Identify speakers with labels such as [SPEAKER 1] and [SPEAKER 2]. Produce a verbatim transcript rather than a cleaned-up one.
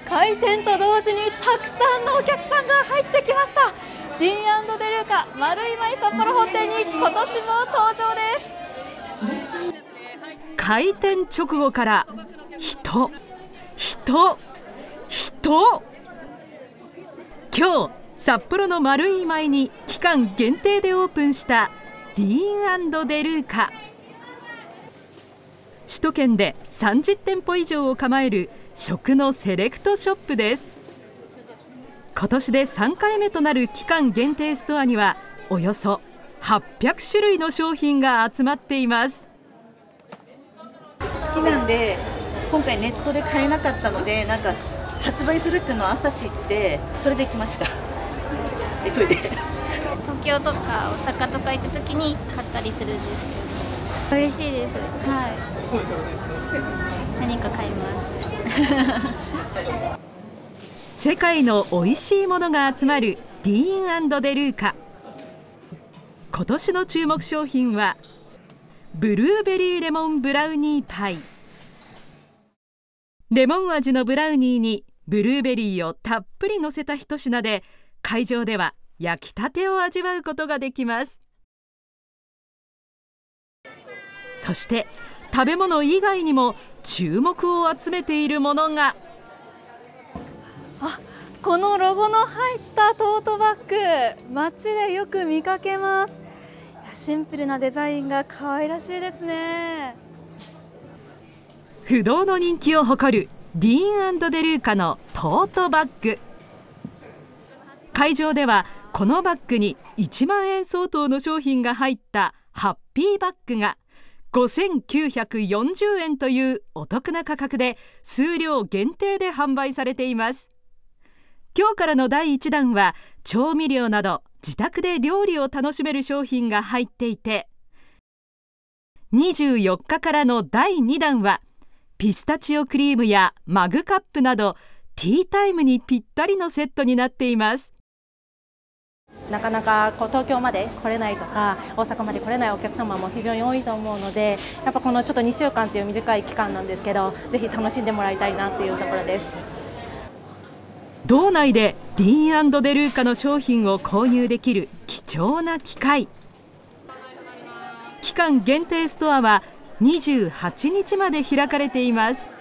[SPEAKER 1] 開店と同時にたくさんのお客さんが入ってきました。ディーン&デルーカ丸井舞札幌本店に今年も登場です。
[SPEAKER 2] 開店直後から人人人今日札幌の丸井舞に期間限定でオープンしたディーン&デルーカ。首都圏でさんじゅってんぽ以上を構える食のセレクトショップです。今年でさんかいめとなる期間限定ストアにはおよそはっぴゃくしゅるいの商品が集まっています。
[SPEAKER 3] 好きなんで今回ネットで買えなかったので、なんか発売するっていうのを朝知ってそれで来ました急いで
[SPEAKER 4] 東京とか大阪とか行った時に買ったりするんですけど、嬉しいです。はい、何か買います
[SPEAKER 2] 世界の美味しいものが集まるディーン&デルーカ。今年の注目商品はブルーベリーレモンブラウニーパイ。レモン味のブラウニーにブルーベリーをたっぷり乗せた一品で、会場では焼きたてを味わうことができます。そして食べ物以外にも注目を集めているものが、
[SPEAKER 1] あ、このロゴの入ったトートバッグ、街でよく見かけます。シンプルなデザインが可愛らしいですね。
[SPEAKER 2] 不動の人気を誇るディーン&デルーカのトートバッグ。会場ではこのバッグにいちまんえん相当の商品が入ったハッピーバッグがごせんきゅうひゃくよんじゅうえんというお得な価格で数量限定で販売されています。今日からのだいいちだんは調味料など自宅で料理を楽しめる商品が入っていて、にじゅうよっかからのだいにだんはピスタチオクリームやマグカップなどティータイムにぴったりのセットになっています。
[SPEAKER 5] なかなかこう東京まで来れないとか大阪まで来れないお客様も非常に多いと思うので、やっぱこのちょっとにしゅうかんという短い期間なんですけど、ぜひ楽しんでもらいたいなっていうところです。
[SPEAKER 2] 道内でディーン&デルーカの商品を購入できる貴重な機会。期間限定ストアはにじゅうはちにちまで開かれています。